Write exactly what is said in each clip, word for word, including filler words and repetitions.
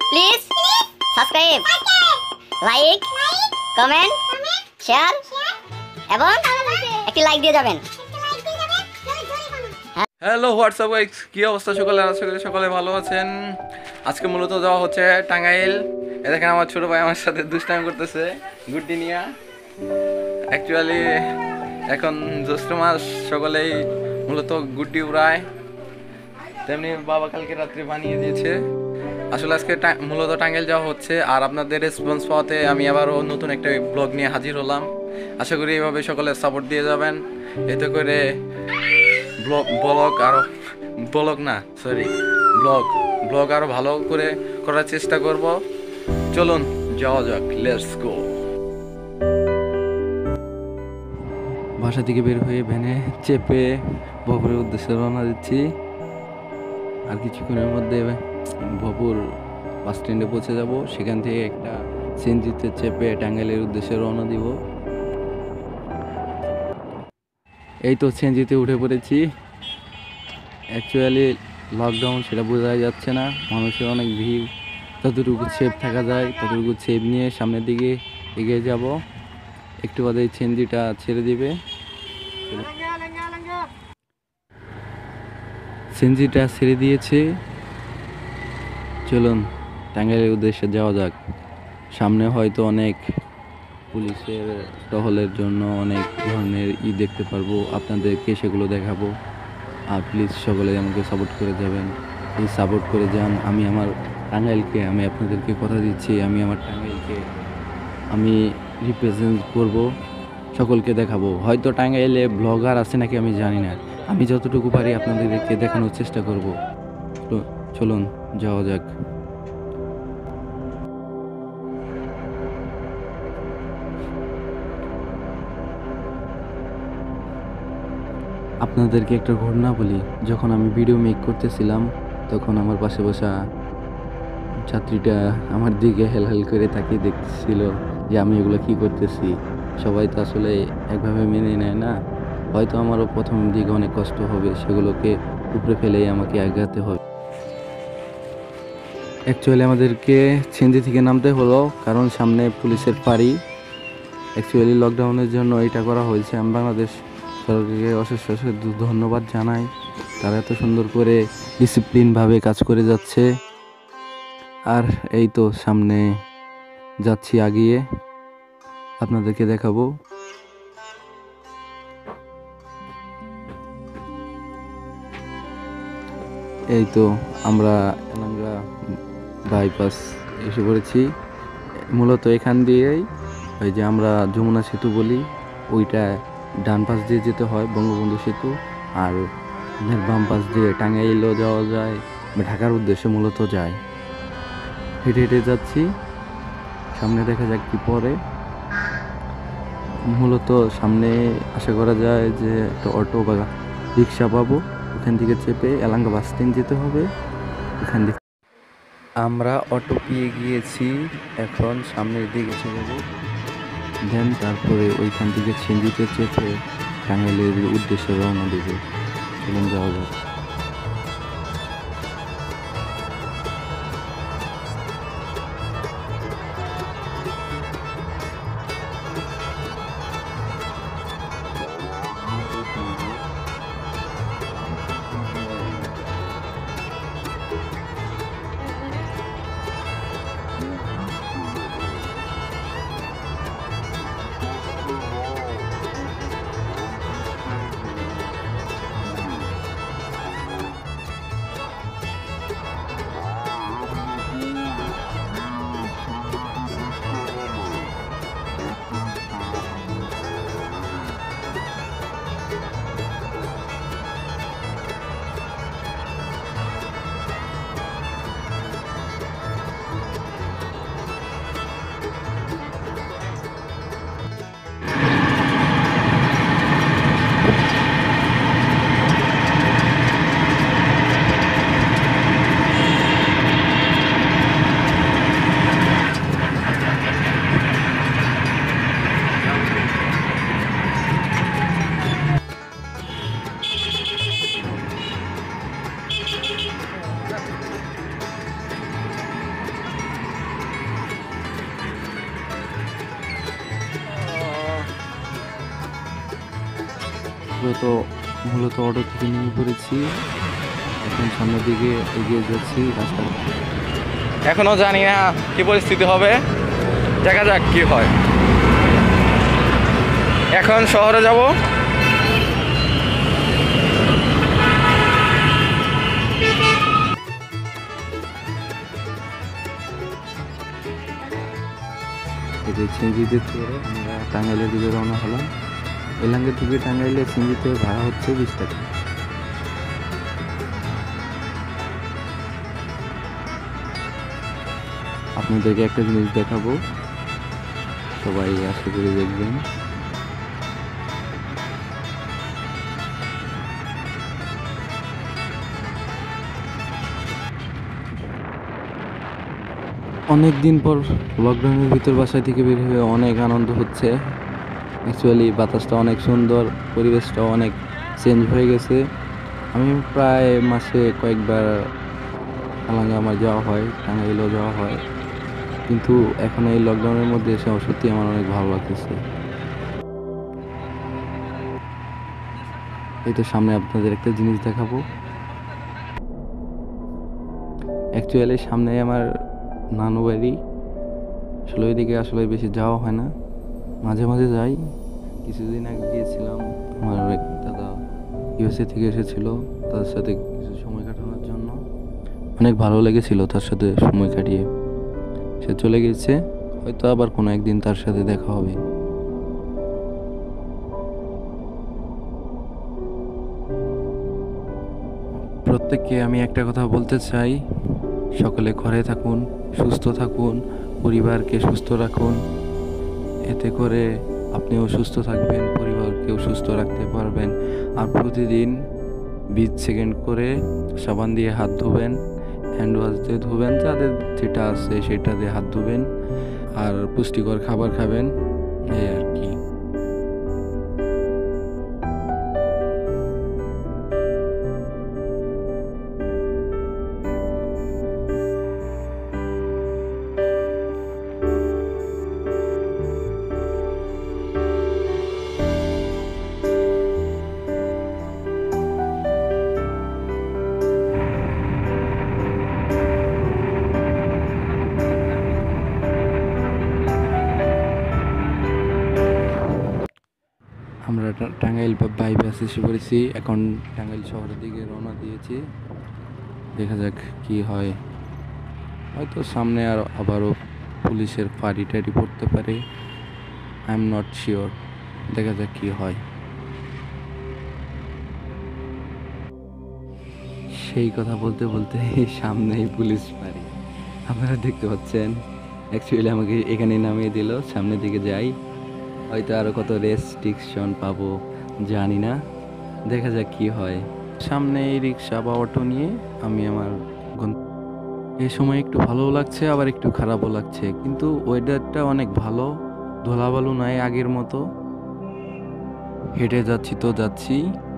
Please subscribe, like, comment, share এবং একটি like দিয়ে যাবেন। হ্যালো হোয়াটসঅ্যাপ গাইস, কি অবস্থা সকলে? আশা করি সকলে ভালো আছেন। আজকে মূলত যাওয়া হচ্ছে টাঙ্গাইল। এ দেখেন আমার ছোট ভাই আমার সাথে দুষ্টামি করতেছে গুড্ডি নিয়া। অ্যাকচুয়ালি এখন জ্যৈষ্ঠ মাস, সকলেই মূলত গুড্ডি উড়ায়, তেমনি বাবা কালকে রাত্রে বানিয়ে দিয়েছে। আসলে আজকে মূলত টাঙ্গাইল যাওয়া হচ্ছে, আর আপনাদের রেসপন্স পাওয়াতে আমি আবারও নতুন একটা ব্লগ নিয়ে হাজির হলাম। আশা করি এইভাবে সকলে সাপোর্ট দিয়ে যাবেন, এতে করে ব্লগ ব্লগ আরও ব্লগ না সরি ব্লগ ব্লগ আরও ভালো করে করার চেষ্টা করব। চলুন যাওয়া যাক, লেটস গো। বাসা থেকে বের হয়ে ভ্যানে চেপে ভপুরের উদ্দেশ্যে রওনা দিচ্ছি। আর কিছুক্ষণের মধ্যে ভপুর বাস স্ট্যান্ডে পৌঁছে যাব। সেখান থেকে একটা সিএনজিতে চেপে টাঙ্গাইলের উদ্দেশ্যে রওনা দিব। এই তো সিএনজিতে উঠে পড়েছি। অ্যাকচুয়ালি লকডাউন, সেটা বোঝা যাচ্ছে না, মানুষের অনেক ভিড়। যতটুকু সেফ থাকা যায় ততটুকু সেফ নিয়ে সামনের দিকে এগিয়ে যাব। একটু বাদে সিএনজিটা ছেড়ে দিবে। সিএনজিটা ছেড়ে দিয়েছে। চলুন টাঙ্গাইলের উদ্দেশ্যে যাওয়া যাক। সামনে হয়তো অনেক পুলিশের টহলের জন্য অনেক ধরনের ই দেখতে পারবো, আপনাদেরকে সেগুলো দেখাবো। আর প্লিজ সকলে আমাকে সাপোর্ট করে যাবেন, এই সাপোর্ট করে যান। আমি আমার টাঙ্গাইলকে, আমি আপনাদেরকে কথা দিচ্ছি, আমি আমার টাঙ্গাইলকে আমি রিপ্রেজেন্ট করব, সকলকে দেখাবো। হয়তো টাঙ্গাইলে ব্লগার আছে নাকি আমি জানি না, আমি যতটুকু পারি আপনাদেরকে দেখানোর চেষ্টা করব। তো চলুন যাওয়া যাক। আপনাদেরকে একটা ঘটনা বলি। যখন আমি ভিডিও মেক করতেছিলাম, তখন আমার পাশে বসা ছাত্রীটা আমার দিকে হেল হেল করে তাকিয়ে দেখতেছিল যে আমি এগুলো কি করতেছি। সবাই তো আসলে একভাবে মেনে নেয় না। হয়তো আমারও প্রথম দিকে অনেক কষ্ট হবে, সেগুলোকে উপরে ফেলেই আমাকে আগাতে হবে। অ্যাকচুয়ালি আমাদেরকে সিএনজি থেকে নামতে হলো, কারণ সামনে পুলিশের ফাঁড়ি। অ্যাকচুয়ালি লকডাউনের জন্য এটা করা হয়েছে। আমি বাংলাদেশ সরকারকে অশেষ অশেষ ধন্যবাদ জানাই, তারা এত সুন্দর করে ডিসিপ্লিনভাবে কাজ করে যাচ্ছে। আর এই তো সামনে যাচ্ছি, আগিয়ে আপনাদেরকে দেখাবো। এই তো আমরা এলাঙ্গা বাইপাস এসে পড়েছি। মূলত এখান দিয়েই ওই যে আমরা যমুনা সেতু বলি, ওইটা ডান পাশ দিয়ে যেতে হয়, বঙ্গবন্ধু সেতু। আর বাম পাশ দিয়ে টাঙ্গাইলও যাওয়া যায়, ঢাকার উদ্দেশ্যে মূলত যায়। হেঁটে হেঁটে যাচ্ছি, সামনে দেখা যাক কি পরে। মূলত সামনে আশা করা যায় যে একটা অটো বা রিক্সা পাবো, ওখান থেকে চেপে এলাঙ্গা বাস স্ট্যান্ড যেতে হবে। ওখান থেকে আমরা অটো পেয়ে গিয়েছি, এখন সামনের দিকে চলে যাব। দেন তারপরে ওইখান থেকে সিএনজিতে চেপে টাঙ্গাইলের উদ্দেশ্যে রওনা দেবে। চলুন যাওয়া যাক। মূলত মূলত অটো থেকে নেমে পড়েছি, এখন সামনের দিকে এগিয়ে যাচ্ছি রাস্তা। এখনো জানি না কি পরিস্থিতি হবে, দেখা যাক কি হয়। এখন শহরে যাব। সিঞ্জিতে চড়ে আমরা টাঙ্গাইলের দিকে রওনা হলাম। এলাঙ্গা থেকে টাঙ্গাইলে সিঞ্জিতে ভাড়া হচ্ছে বিশ টাকা। আপনাদেরকে একটা জিনিস দেখাবো, সবাই আশা করে দেখবেন। অনেক দিন পর লকডাউনের ভিতর বাসায় থেকে বের হয়ে অনেক আনন্দ হচ্ছে। অ্যাকচুয়ালি বাতাসটা অনেক সুন্দর, পরিবেশটাও অনেক চেঞ্জ হয়ে গেছে। আমি প্রায় মাসে কয়েকবার এলাঙ্গা আমার যাওয়া হয়, টাঙ্গাইলেও যাওয়া হয়, কিন্তু এখন এই লকডাউনের মধ্যে এসে সত্যি আমার অনেক ভালো লাগতেছে। এই তো সামনে আপনাদের একটা জিনিস দেখাবো। অ্যাকচুয়ালি সামনে আমার নানু বাড়ি। আসলে ওইদিকে আসলে বেশি যাওয়া হয় না, মাঝে মাঝে যাই। কিছুদিন আগে গিয়েছিলাম, আমার এক দাদা ইউএসএ থেকে এসেছিল, তার সাথে কিছু সময় কাটানোর জন্য অনেক ভালো লেগেছিল তার সাথে সময় কাটিয়ে। সে চলে গেছে, হয়তো আবার কোনো একদিন তার সাথে দেখা হবে। প্রত্যেককে আমি একটা কথা বলতে চাই, সকলে ঘরে থাকুন, সুস্থ থাকুন, পরিবারকে সুস্থ রাখুন। এতে করে আপনিও সুস্থ থাকবেন, পরিবারকেও সুস্থ রাখতে পারবেন। আর প্রতিদিন বিশ সেকেন্ড করে সাবান দিয়ে হাত ধোবেন, হ্যান্ড ওয়াশ দিয়ে ধোবেন, যাদের যেটা আছে সেটা দিয়ে হাত ধোবেন, আর পুষ্টিকর খাবার খাবেন, এই আর কি। আমরা টাঙ্গাইল বাইপাস এসে পড়েছি, এখন টাঙ্গাইল শহরের দিকে রওনা দিয়েছি। দেখা যাক কি হয়, হয়তো সামনে আর আবারও পুলিশের ফাঁড়ি টাড়ি পড়তে পারে, আই এম নট শিওর। দেখা যাক কি হয়। সেই কথা বলতে বলতে সামনেই পুলিশ ফাঁড়ি আপনারা দেখতে পাচ্ছেন। অ্যাকচুয়ালি আমাকে এখানে নামিয়ে দিল, সামনের দিকে যাই, হয়তো আরও কত রেস্ট্রিকশন পাবো জানি না, দেখা যাক কি হয়। সামনে এই রিক্সা বা অটো নিয়ে আমি আমার এই সময় একটু ভালোও লাগছে, আবার একটু খারাপও লাগছে, কিন্তু ওয়েদারটা অনেক ভালো, ধুলাবালু নাই আগের মতো। হেঁটে যাচ্ছি তো যাচ্ছি।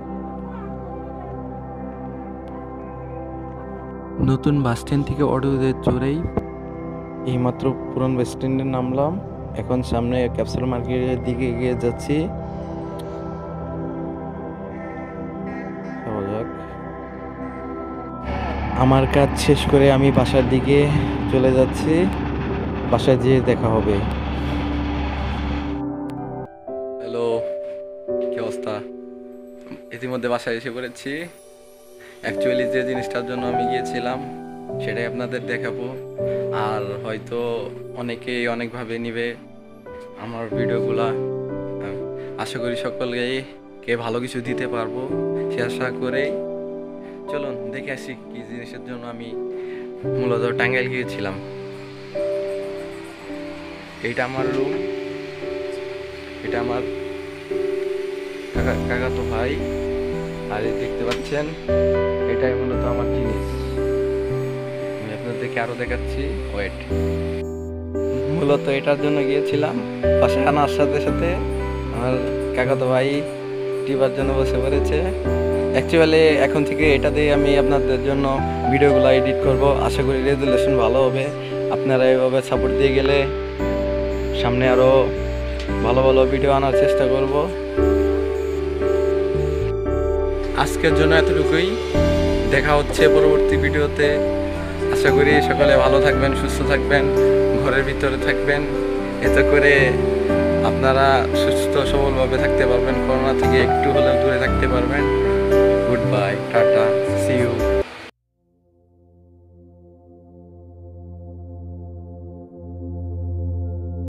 নতুন বাস স্ট্যান্ড থেকে অটোতে চড়েই এইমাত্র পুরান বাস স্ট্যান্ডে নামলাম, এখন সামনে ক্যাপসুল মার্কেটের দিকে এগিয়ে যাচ্ছি। আমার কাজ শেষ করে আমি বাসার দিকে চলে যাচ্ছি, বাসায় যেয়ে দেখা হবে। হ্যালো, কি অবস্থা? ইতিমধ্যে বাসায় এসে পড়েছি। অ্যাকচুয়ালি যে জিনিসটার জন্য আমি গিয়েছিলাম সেটাই আপনাদের দেখাবো, আর হয়তো অনেকেই অনেকভাবে নিবে আমার ভিডিওগুলা। আশা করি সকলকেই কে ভালো কিছু দিতে পারবো সে আশা করে। চলুন দেখে আসি কি জিনিসের জন্য আমি মূলত টাঙ্গাইল গিয়েছিলাম। এইটা আমার রুম, এটা আমার কাকা কাকাতো ভাই, আর এই দেখতে পাচ্ছেন এটাই মূলত আমার জিনিস। আমি আপনাদেরকে আরো দেখাচ্ছি, ওয়েট। মূলত এটার জন্য গিয়েছিলাম, পাশে আনার সাথে সাথে আমার কাকাতো ভাই টিপার জন্য বসে পড়েছে। অ্যাকচুয়ালি এখন থেকে এটা দিয়ে আমি আপনাদের জন্য ভিডিওগুলো এডিট করব, আশা করি রেজুলেশন ভালো হবে। আপনারা এভাবে সাপোর্ট দিয়ে গেলে সামনে আরও ভালো ভালো ভিডিও আনার চেষ্টা করব। আজকের জন্য এতটুকুই। দেখা হচ্ছে পরবর্তী ভিডিওতে। আশা করি সকলে ভালো থাকবেন, সুস্থ থাকবেন, ঘরের ভিতরে থাকবেন। এতে করে আপনারা সুস্থ সবলভাবে থাকতে পারবেন, করোনা থেকে একটু হলেও দূরে থাকতে পারবেন।